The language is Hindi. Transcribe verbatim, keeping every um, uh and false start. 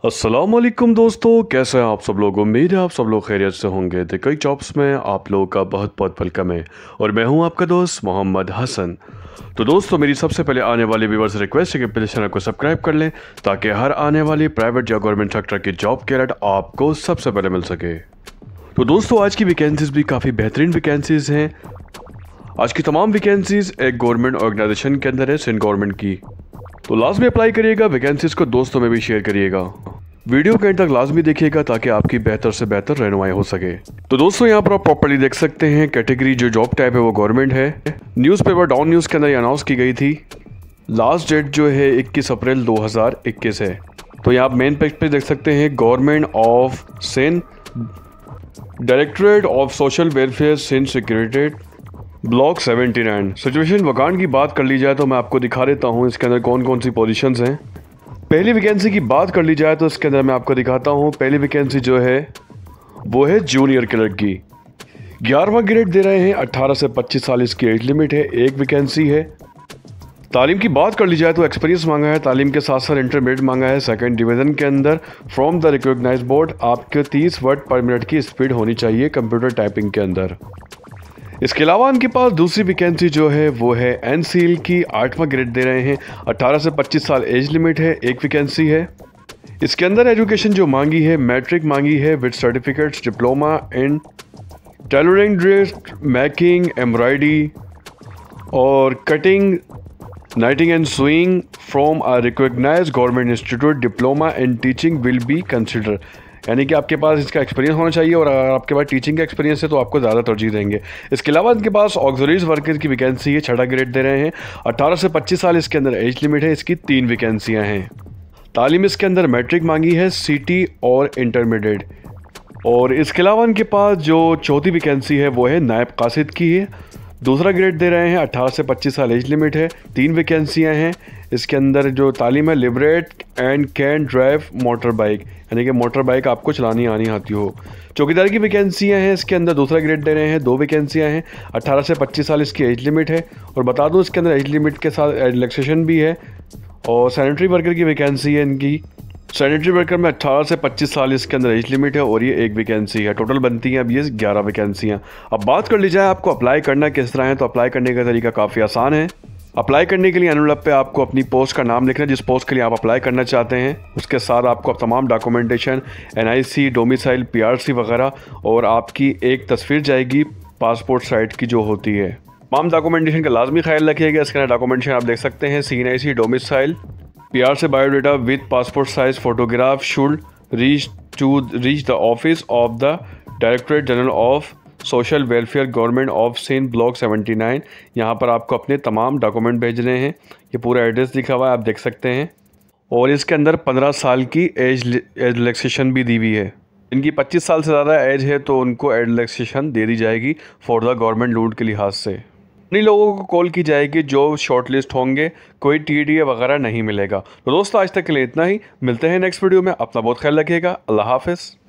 अस्सलामुअलैकुम दोस्तों, कैसे हैं आप सब लोग। उम्मीद है आप सब लोग खैरियत से होंगे। द कई जॉब्स में आप लोगों का बहुत बहुत वेलकम है और मैं हूं आपका दोस्त मोहम्मद हसन। तो दोस्तों, मेरी सबसे पहले आने वाली व्यूवर्स रिक्वेस्ट है कि प्लीज़ चैनल को सब्सक्राइब कर लें ताकि हर आने वाली प्राइवेट या गवर्नमेंट सेक्टर की जॉब के अलर्ट आपको सबसे पहले मिल सके। तो दोस्तों, आज की वैकेंसीज़ भी काफ़ी बेहतरीन वैकेंसीज़ हैं। आज की तमाम वैकेंसीज़ एक गवर्नमेंट ऑर्गेनाइजेशन के अंदर है, सिंध गवर्नमेंट की। तो लाजमी अप्लाई करिएगा, वैकेंसीज को दोस्तों में भी शेयर करिएगा। वीडियो के एंड तक लाजमी देखिएगा ताकि आपकी बेहतर से बेहतर रहनुमाई हो सके। तो दोस्तों, यहाँ पर आप प्रॉपर्ली देख सकते हैं कैटेगरी जो जॉब टाइप है वो गवर्नमेंट है। न्यूज़पेपर डाउन न्यूज़ के अंदर ये अनाउंस की गई थी। लास्ट डेट जो है इक्कीस अप्रैल दो हज़ार इक्कीस है। तो यहाँ आप मेन पेज पे देख सकते हैं government of Sindh, directorate of social welfare Sindh secretariat, block उन्यासी। सिचुएशन वकांट की बात कर ली जाए तो मैं आपको दिखा देता हूँ इसके अंदर कौन कौन सी पोजीशंस हैं। पहली वैकेंसी की बात कर ली जाए तो इसके अंदर मैं आपको दिखाता हूँ। पहली वैकेंसी जो है वो है जूनियर क्लर्क की। ग्यारहवां ग्रेड दे रहे हैं, अट्ठारह से पच्चीस साल इसकी एज लिमिट है। एक वैकेंसी है। तालीम की बात कर ली जाए तो एक्सपीरियंस मांगा है, तालीम के साथ साथ इंटरमीडिएट मांगा है सेकंड डिवीज़न के अंदर फ्रॉम द रिकॉग्नाइज बोर्ड। आपके तीस वर्ड पर मिनट की स्पीड होनी चाहिए कंप्यूटर टाइपिंग के अंदर। इसके अलावा उनके पास दूसरी वैकेंसी जो है वो है एनसीएल की। आठवां ग्रेड दे रहे हैं, अट्ठारह से पच्चीस साल एज लिमिट है। एक वैकेंसी है। इसके अंदर एजुकेशन जो मांगी है मैट्रिक मांगी है with certificates, diploma in tailoring, dress making, embroidery और cutting, knitting and sewing from a recognized government institute. Diploma in teaching will be consider. यानी कि आपके पास इसका एक्सपीरियंस होना चाहिए और अगर आपके पास टीचिंग का एक्सपीरियंस है तो आपको ज़्यादा तरजीह देंगे। इसके अलावा इनके पास ऑक्सिलरीज वर्कर की वैकेंसी है, छठा ग्रेड दे रहे हैं, अट्ठारह से पच्चीस साल इसके अंदर एज लिमिट है। इसकी तीन वैकेंसियाँ हैं। तालीम इसके अंदर मैट्रिक मांगी है, सिटी और इंटरमीडिएट। और इसके अलावा इनके पास जो चौथी वैकेंसी है वो है नायब कासिद की है। दूसरा ग्रेड दे रहे हैं, अट्ठारह से पच्चीस साल एज लिमिट है। तीन वैकेंसियाँ हैं। इसके अंदर जो तालीम है literate and can drive motor bike, यानी कि मोटर बाइक आपको चलानी आनी आती हो। चौकीदार की वैकेंसियाँ हैं इसके अंदर, दूसरा ग्रेड दे रहे हैं। दो वैकेंसियाँ हैं, अट्ठारह से पच्चीस साल इसकी एज लिमिट है। और बता दूं इसके अंदर एज लिमिट के साथ रिलैक्सेशन भी है। और सैनिटरी वर्कर की वैकेंसी है इनकी। सैनिटरी वर्कर में अट्ठारह से पच्चीस साल इसके अंदर एज लिमिट है और ये एक वैकेंसी है। टोटल बनती हैं अब ये ग्यारह वैकेंसियाँ। अब बात कर ली जाए आपको अप्लाई करना किस तरह है, तो अप्लाई करने का तरीका काफ़ी आसान है। अप्लाई करने के लिए एनवलप पे आपको अपनी पोस्ट का नाम लिखना है, जिस पोस्ट के लिए आप अप्लाई करना चाहते हैं। उसके साथ आपको तमाम डॉक्यूमेंटेशन, एनआईसी, डोमिसाइल, पीआरसी वगैरह और आपकी एक तस्वीर जाएगी पासपोर्ट साइट की जो होती है। तमाम डॉक्यूमेंटेशन का लाजमी ख्याल रखिएगा। इसके अंदर डॉक्यूमेंटेशन आप देख सकते हैं, C N I C, domicile, PR से biodata with passport size photograph should reach to reach the office of the directorate general of social welfare government of Sindh block उन्यासी। यहाँ पर आपको अपने तमाम डॉक्यूमेंट भेजने हैं। ये पूरा एड्रेस लिखा हुआ है, आप देख सकते हैं। और इसके अंदर पंद्रह साल की एज एज रिलैक्सेशन भी दी हुई है। इनकी पच्चीस साल से ज़्यादा एज है तो उनको एज रिलैक्सेशन दे दी जाएगी फॉर द गवर्नमेंट रूल के लिहाज से। उन्हीं लोगों को कॉल की जाएगी जो शॉर्ट लिस्ट होंगे, कोई टी डी ए वगैरह नहीं मिलेगा। तो दोस्तों, आज तक के लिए इतना ही। मिलते हैं नेक्स्ट वीडियो में। अपना बहुत ख्याल रखिएगा। अल्लाह हाफिज़।